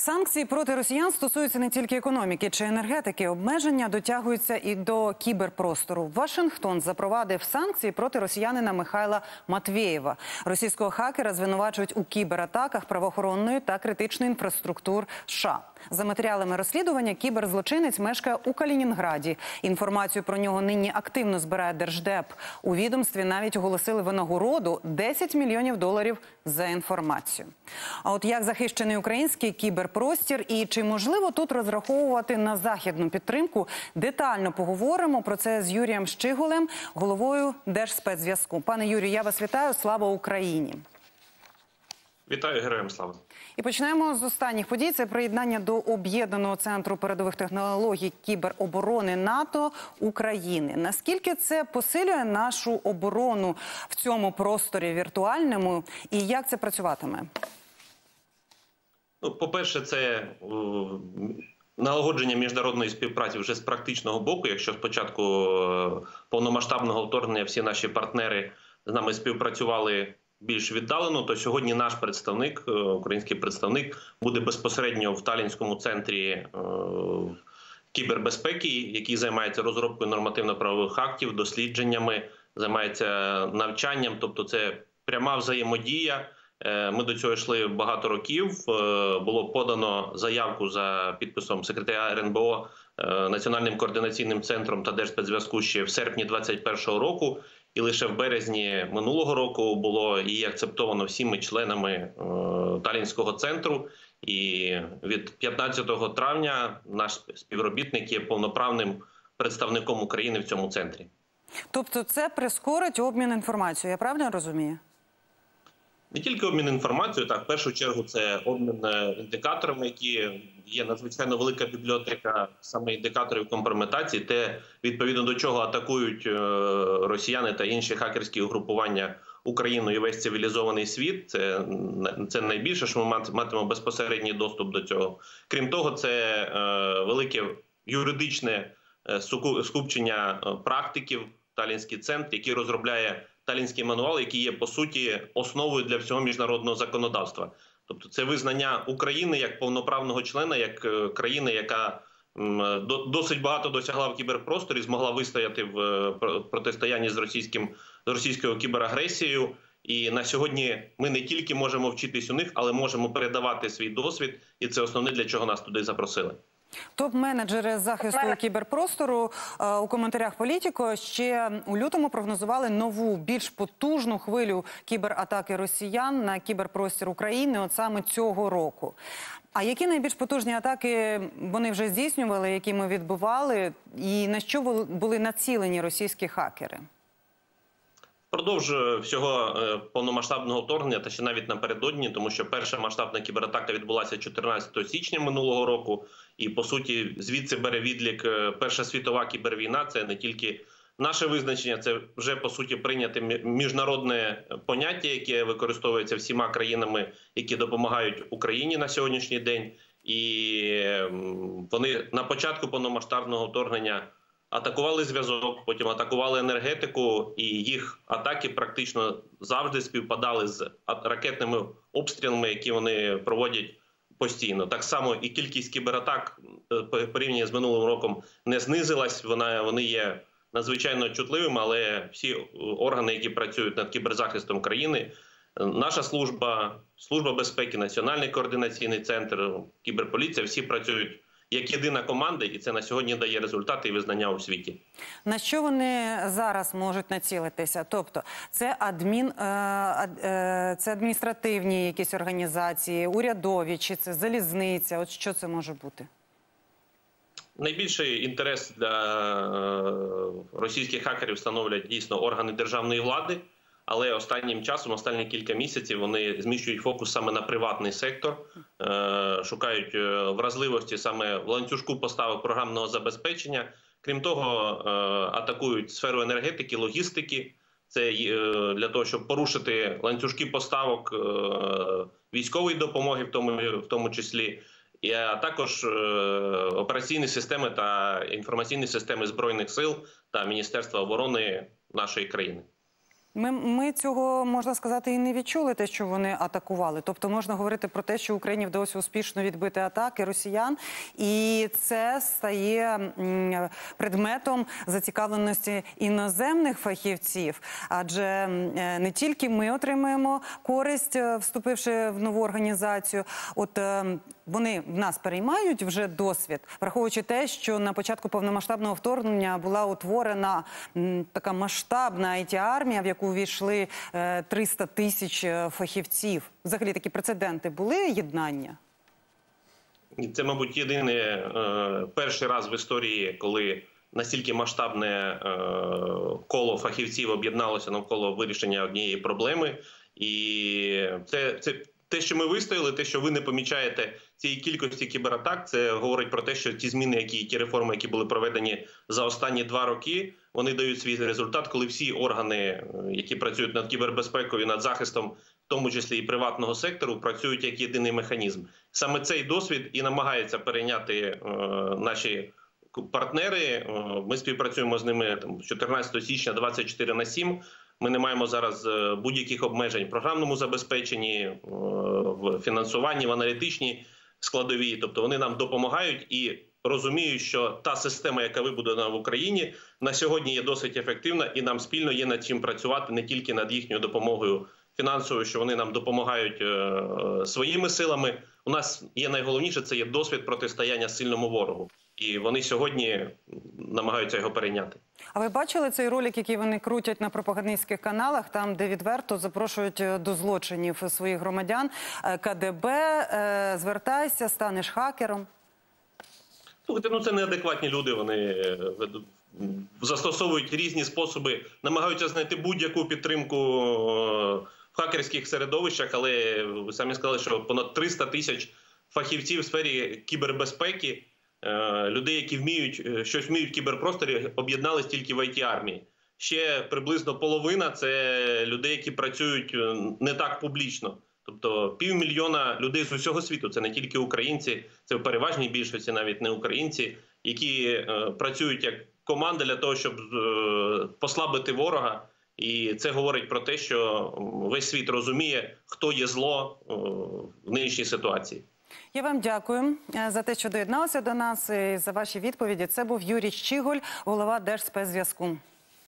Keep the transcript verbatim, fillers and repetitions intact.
Санкції проти росіян стосуються не тільки економіки чи енергетики. Обмеження дотягуються і до кіберпростору. Вашингтон запровадив санкції проти росіянина Михайла Матвєєва. Російського хакера звинувачують у кібератаках правоохоронної та критичної інфраструктур США. За матеріалами розслідування, кіберзлочинець мешкає у Калінінграді. Інформацію про нього нині активно збирає Держдеп. У відомстві навіть оголосили винагороду – десять мільйонів доларів за інформацію. А от як захищений український кіберпростір і чи можливо тут розраховувати на західну підтримку, детально поговоримо про це з Юрієм Щиголем, головою Держспецзв'язку. Пане Юрію, я вас вітаю. Слава Україні! Вітаю, героям слава! І починаємо з останніх подій. Це приєднання до Об'єднаного центру передових технологій кібероборони НАТО України. Наскільки це посилює нашу оборону в цьому просторі віртуальному і як це працюватиме? Ну, по-перше, це о, налагодження міжнародної співпраці вже з практичного боку. Якщо спочатку о, повномасштабного вторгнення всі наші партнери з нами співпрацювали більш віддалено, то сьогодні наш представник, український представник, буде безпосередньо в Талінському центрі е, кібербезпеки, який займається розробкою нормативно-правових актів, дослідженнями, займається навчанням. Тобто це пряма взаємодія. Е, ми до цього йшли багато років. Е, було подано заявку за підписом секретаря ер ен бе о е, Національним координаційним центром та Держспецзв'язку ще в серпні двадцять першого року. І лише в березні минулого року було її акцептовано всіми членами е, Талінського центру. І від п'ятнадцятого травня наш співробітник є повноправним представником України в цьому центрі. Тобто це прискорить обмін інформацією, я правильно розумію? Не тільки обмін інформацією, так, в першу чергу це обмін індикаторами, які є надзвичайно велика бібліотека саме індикаторів компрометації, те, відповідно до чого атакують росіяни та інші хакерські угрупування Україну і весь цивілізований світ. Це, це найбільше, що ми матимемо безпосередній доступ до цього. Крім того, це е, велике юридичне скупчення практиків, Талінський центр, який розробляє Талінський мануал, який є, по суті, основою для всього міжнародного законодавства. Тобто це визнання України як повноправного члена, як країни, яка досить багато досягла в кіберпросторі, змогла вистояти в протистоянні з, російським, з російською кіберагресією. І на сьогодні ми не тільки можемо вчитись у них, але можемо передавати свій досвід. І це основне, для чого нас туди запросили. Топ-менеджери захисту кіберпростору е, у коментарях «Політіко» ще у лютому прогнозували нову, більш потужну хвилю кібератаки росіян на кіберпростір України от саме цього року. А які найбільш потужні атаки вони вже здійснювали, які ми відбивали, і на що були націлені російські хакери? Впродовж всього повномасштабного вторгнення, та ще навіть напередодні, тому що перша масштабна кібератака відбулася чотирнадцятого січня минулого року, і, по суті, звідси бере відлік Перша світова кібервійна. Це не тільки наше визначення, це вже, по суті, прийняте міжнародне поняття, яке використовується всіма країнами, які допомагають Україні на сьогоднішній день. І вони на початку повномасштабного вторгнення атакували зв'язок, потім атакували енергетику, і їх атаки практично завжди співпадали з ракетними обстрілами, які вони проводять постійно. Так само і кількість кібератак порівняно з минулим роком не знизилась, вона, вони є надзвичайно чутливими, але всі органи, які працюють над кіберзахистом країни, наша служба, служба безпеки, Національний координаційний центр, кіберполіція, всі працюють як єдина команда, і це на сьогодні дає результати і визнання у світі. На що вони зараз можуть націлитися? Тобто це, адмін, це адміністративні якісь організації, урядові, чи це залізниця? От що це може бути? Найбільший інтерес для російських хакерів становлять дійсно органи державної влади, але останнім часом, останні кілька місяців, вони зміщують фокус саме на приватний сектор, шукають вразливості саме в ланцюжку поставок програмного забезпечення. Крім того, атакують сферу енергетики, логістики. Це для того, щоб порушити ланцюжки поставок військової допомоги, в тому, в тому числі, а також операційні системи та інформаційні системи Збройних сил та Міністерства оборони нашої країни. Ми, ми цього, можна сказати, і не відчули, те, що вони атакували. Тобто можна говорити про те, що Україні вдалося успішно відбити атаки росіян. І це стає м, предметом зацікавленості іноземних фахівців. Адже м, не тільки ми отримуємо користь, вступивши в нову організацію. От е, вони в нас переймають вже досвід, враховуючи те, що на початку повномасштабного вторгнення була утворена м, така масштабна ай ті-армія, в яку увійшли е, триста тисяч фахівців. Взагалі такі прецеденти були єднання? Це, мабуть, єдиний е, перший раз в історії, коли настільки масштабне е, коло фахівців об'єдналося навколо вирішення однієї проблеми. І це, це те, що ми вистояли, те, що ви не помічаєте цієї кількості кібератак, це говорить про те, що ті зміни, які ті реформи, які були проведені за останні два роки, вони дають свій результат, коли всі органи, які працюють над кібербезпекою, над захистом, в тому числі і приватного сектору, працюють як єдиний механізм. Саме цей досвід і намагаються перейняти е, наші партнери. Е, ми співпрацюємо з ними там, чотирнадцятого січня двадцять чотири на сім. Ми не маємо зараз будь-яких обмежень в програмному забезпеченні, в фінансуванні, в аналітичній складовій. Тобто вони нам допомагають і розуміють, що та система, яка вибудована в Україні, на сьогодні є досить ефективна, і нам спільно є над чим працювати, не тільки над їхньою допомогою фінансовою, що вони нам допомагають своїми силами. У нас є найголовніше – це є досвід протистояння сильному ворогу. І вони сьогодні намагаються його перейняти. А ви бачили цей ролик, який вони крутять на пропагандистських каналах, там, де відверто запрошують до злочинів своїх громадян? ка де бе, звертайся, станеш хакером. Слухайте, ну це неадекватні люди, вони застосовують різні способи, намагаються знайти будь-яку підтримку в хакерських середовищах, але ви самі сказали, що понад триста тисяч фахівців в сфері кібербезпеки, людей, які вміють, щось вміють в кіберпросторі, об'єднались тільки в ай ті-армії. Ще приблизно половина – це людей, які працюють не так публічно. Тобто півмільйона людей з усього світу, це не тільки українці, це в переважній більшості навіть не українці, які е, працюють як команда для того, щоб е, послабити ворога. І це говорить про те, що весь світ розуміє, хто є зло е, в нинішній ситуації. Я вам дякую за те, що доєдналися до нас і за ваші відповіді. Це був Юрій Щіголь, голова Держспецзв'язку.